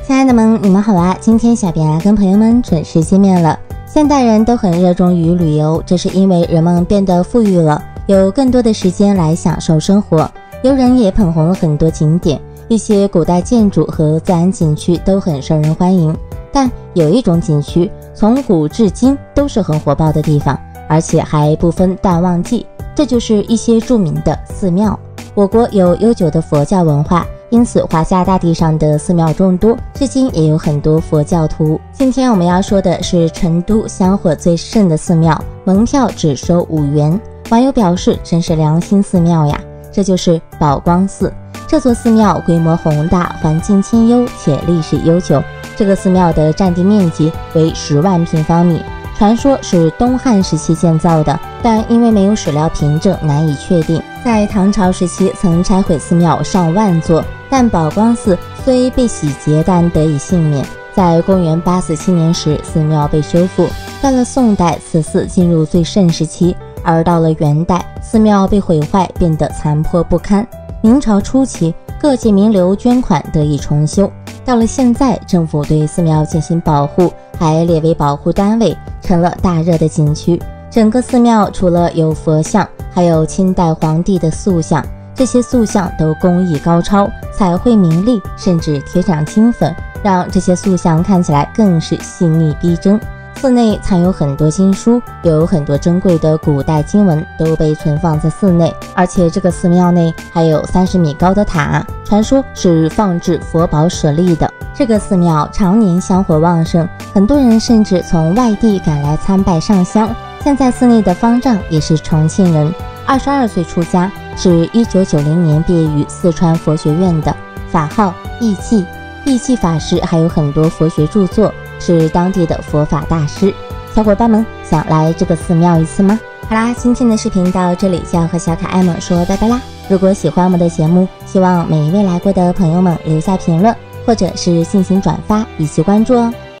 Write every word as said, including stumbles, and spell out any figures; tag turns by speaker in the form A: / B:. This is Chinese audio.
A: 亲爱的们，你们好啊！今天小编啊跟朋友们准时见面了。现代人都很热衷于旅游，这是因为人们变得富裕了，有更多的时间来享受生活。游人也捧红了很多景点，一些古代建筑和自然景区都很受人欢迎。但有一种景区从古至今都是很火爆的地方，而且还不分淡旺季，这就是一些著名的寺庙。我国有悠久的佛教文化，因此华夏大地上的寺庙众多，至今也有很多佛教徒。今天我们要说的是成都香火最盛的寺庙，门票只收五元。网友表示真是良心寺庙呀，这就是宝光寺。这座寺庙规模宏大，环境清幽且历史悠久。这个寺庙的占地面积为十万平方米，传说是东汉时期建造的，但因为没有史料凭证，难以确定。在唐朝时期曾拆毁寺庙上万座，但宝光寺虽被洗劫，但得以幸免。在公元八四七年时，寺庙被修复。到了宋代，此寺进入最盛时期，而到了元代，寺庙被毁坏，变得残破不堪。明朝初期，各界名流捐款得以重修。到了现在，政府对寺庙进行保护，还列为保护单位，成了大热的景区。整个寺庙除了有佛像，还有清代皇帝的塑像，这些塑像都工艺高超，彩绘明丽，甚至贴上金粉，让这些塑像看起来更是细腻逼真。寺内藏有很多经书，有很多珍贵的古代经文都被存放在寺内，而且这个寺庙内还有三十米高的塔，传说是放置佛宝舍利的。这个寺庙常年香火旺盛，很多人甚至从外地赶来参拜上香。现在寺内的方丈也是重庆人，二十二岁出家，是一九九零年毕业于四川佛学院的，法号义寂。义寂法师还有很多佛学著作，是当地的佛法大师。小伙伴们想来这个寺庙一次吗？好啦，今天的视频到这里就要和小可爱们说拜拜啦。如果喜欢我们的节目，希望每一位来过的朋友们留下评论，或者是进行转发以及关注哦。